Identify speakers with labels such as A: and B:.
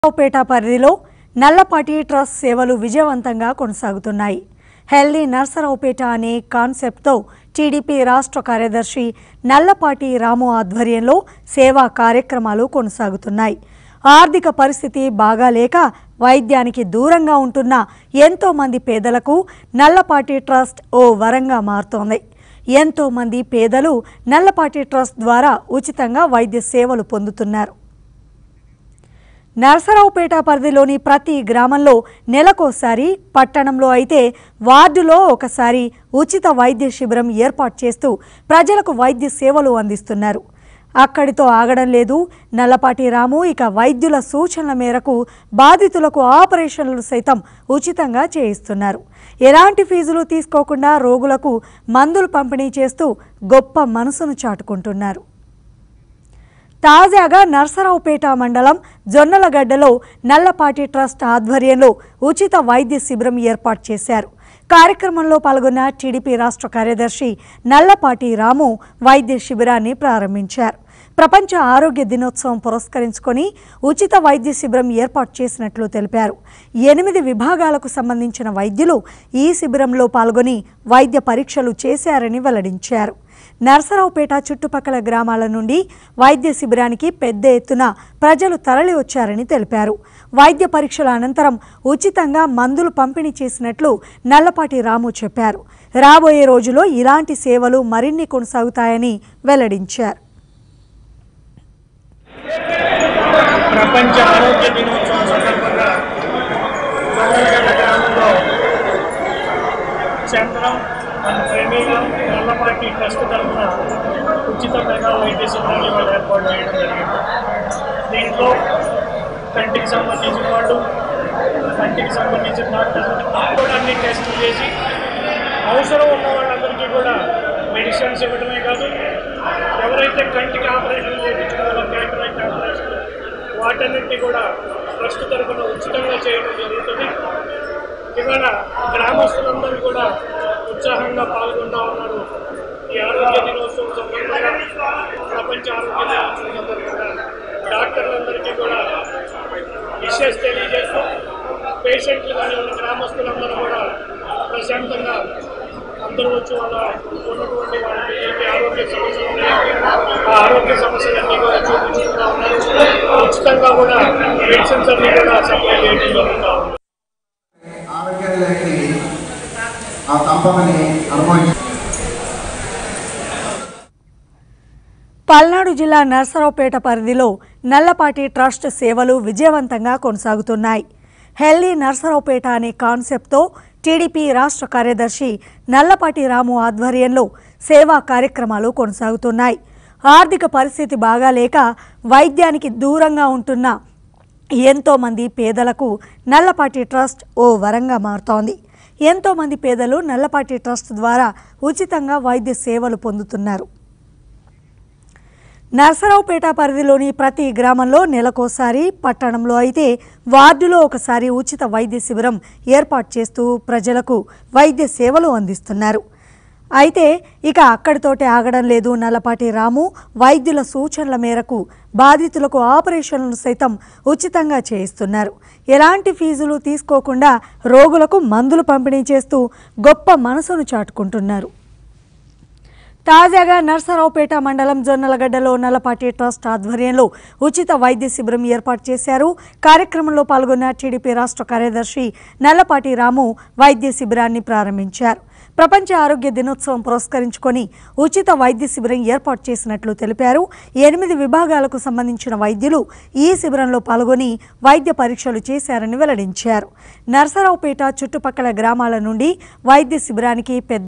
A: పేట పరిధిలో నల్లపాటి ట్రస్ట్ సేవలు విజయవంతంగా కొనసాగుతున్నాయి. హెల్దీ నర్సరావుపేట అనే కాన్సెప్ట్తో టీడీపీ రాష్ట్ర కార్యదర్శి నల్లపాటి రాము ఆధ్వర్యంలో సేవా కార్యక్రమాలు కొనసాగుతున్నాయి. ఆర్థిక పరిస్థితి బాగాలేక వైద్యానికి దూరంగా ఉంటున్న ఎంతో మంది పేదలకు నల్లపాటి ట్రస్ట్ ఓ వరంగా మారుతోంది. ఎంతో మంది పేదలు నల్లపాటి ట్రస్ట్ ద్వారా ఉచితంగా వైద్య సేవలు పొందుతున్నారు. నర్సరావుపేట పరిధిలోని ప్రతి గ్రామంలో నెలకోసారి, పట్టణంలో అయితే వార్డులో ఒకసారి ఉచిత వైద్య శిబిరం ఏర్పాటు చేస్తూ ప్రజలకు వైద్య సేవలు అందిస్తున్నారు. అక్కడితో ఆగడం లేదు. నల్లపాటి రాము ఇక వైద్యుల సూచనల మేరకు బాధితులకు ఆపరేషన్లు సైతం ఉచితంగా చేయిస్తున్నారు. ఎలాంటి ఫీజులు తీసుకోకుండా రోగులకు మందులు పంపిణీ చేస్తూ గొప్ప మనసును చాటుకుంటున్నారు. తాజాగా నర్సరావుపేట మండలం జొన్నలగడ్డలో నల్లపాటి ట్రస్ట్ ఆధ్వర్యంలో ఉచిత వైద్య శిబిరం ఏర్పాటు చేశారు. కార్యక్రమంలో పాల్గొన్న టీడీపీ రాష్ట్ర కార్యదర్శి నల్లపాటి రాము వైద్య శిబిరాన్ని ప్రారంభించారు. ప్రపంచ ఆరోగ్య దినోత్సవం పురస్కరించుకొని ఉచిత వైద్య శిబిరం ఏర్పాటు చేసినట్లు తెలిపారు. 8 విభాగాలకు సంబంధించిన వైద్యులు ఈ శిబిరంలో పాల్గొని వైద్య పరీక్షలు చేశారని వెల్లడించారు. నర్సరావుపేట చుట్టుపక్కల గ్రామాల నుండి వైద్య శిబిరానికి పెద్ద ఎత్తున ప్రజలు తరలి వచ్చారని తెలిపారు. వైద్య పరీక్షల అనంతరం ఉచితంగా మందులు పంపిణీ చేసినట్లు నల్లపాటి రాము చెప్పారు. రాబోయే రోజుల్లో ఇలాంటి సేవలు మరిన్ని కొనసాగుతాయని వెల్లడించారు.
B: ప్రపంచ ఆరోగ్య దినోత్సవం సందర్భంగా గ్రామంలో చంద్రం నల్లపాటి ట్రస్ట్ తరఫున ఉచితమైన వైద్య శిబిరాన్ని వాళ్ళు ఏర్పాటు చేయడం జరిగింది. దీంట్లో కంటికి సంబంధించిన వాళ్ళు, కంటికి సంబంధించిన డాక్టర్లు కూడా అన్ని టెస్టులు చేసి అవసరం ఉన్న వాళ్ళందరికీ కూడా మెడిసిన్స్ ఇవ్వడమే కాదు, ఎవరైతే కంటికి ఆపరేషన్ చేయించుకోవాలో క్యాటరాక్ట్ ఆపరేషన్ వాటన్నింటినీ కూడా ట్రస్ట్ తరఫున ఉచితంగా చేయడం జరుగుతుంది. ఇవాళ గ్రామస్తులందరూ కూడా ఉత్సాహంగా పాల్గొంటూ ఉన్నారు. ఈ ఆరోగ్య దినోత్సవం సందర్భంగా, ప్రపంచ ఆరోగ్య దినోత్సవం సందర్భంగా డాక్టర్లందరికీ కూడా విషెస్ తెలియజేస్తూ పేషెంట్లు కానీ ఉన్న గ్రామస్తులందరూ కూడా ప్రశాంతంగా అందరూ వచ్చి వాళ్ళ ఉన్నటువంటి వాళ్ళకి ఏ ఆరోగ్య సమస్యలు ఉన్నాయో ఆ ఆరోగ్య సమస్యలన్నీ కూడా చూపించుకుంటూ ఉన్నారు. ఉచితంగా కూడా మెడిసిన్స్ అన్నీ కూడా సప్లై చేయడం జరుగుతూ ఉంది.
A: పల్నాడు జిల్లా నర్సరావుపేట పరిధిలో నల్లపాటి ట్రస్ట్ సేవలు విజయవంతంగా కొనసాగుతున్నాయి. హెల్దీ నర్సరావుపేట అనే కాన్సెప్ట్తో టీడీపీ రాష్ట్ర కార్యదర్శి నల్లపాటి రాము ఆధ్వర్యంలో సేవా కార్యక్రమాలు కొనసాగుతున్నాయి. ఆర్థిక పరిస్థితి బాగాలేక వైద్యానికి దూరంగా ఉంటున్న ఎంతో మంది పేదలకు నల్లపాటి ట్రస్ట్ ఓ వరంగా మారుతోంది. ఎంతో మంది పేదలు నల్లపాటి ట్రస్ట్ ద్వారా ఉచితంగా వైద్య సేవలు పొందుతున్నారు. నర్సరావుపేట పరిధిలోని ప్రతి గ్రామంలో నెలకోసారి, పట్టణంలో అయితే వార్డులో ఒకసారి ఉచిత వైద్య శిబిరం ఏర్పాటు చేస్తూ ప్రజలకు వైద్య సేవలు అందిస్తున్నారు. అయితే ఇక అక్కడితోటే ఆగడం లేదు. నల్లపాటి రాము వైద్యుల సూచనల మేరకు బాధితులకు ఆపరేషన్లు సైతం ఉచితంగా చేయిస్తున్నారు. ఎలాంటి ఫీజులు తీసుకోకుండా రోగులకు మందులు పంపిణీ చేస్తూ గొప్ప మనసును చాటుకుంటున్నారు. తాజాగా నర్సరావుపేట మండలం జొన్నలగడ్డలో నల్లపాటి ట్రస్ట్ ఆధ్వర్యంలో ఉచిత వైద్య శిబిరం ఏర్పాటు చేశారు. కార్యక్రమంలో పాల్గొన్న టీడీపీ రాష్ట్ర కార్యదర్శి నల్లపాటి రాము వైద్య శిబిరాన్ని ప్రారంభించారు. ప్రపంచ ఆరోగ్య దినోత్సవం పురస్కరించుకొని ఉచిత వైద్య శిబిరం ఏర్పాటు చేసినట్లు తెలిపారు. 8 విభాగాలకు సంబంధించిన వైద్యులు ఈ శిబిరంలో పాల్గొని వైద్య పరీక్షలు చేశారని వెల్లడించారు. నర్సరావుపేట చుట్టుపక్కల గ్రామాల నుండి వైద్య శిబిరానికి పెద్ద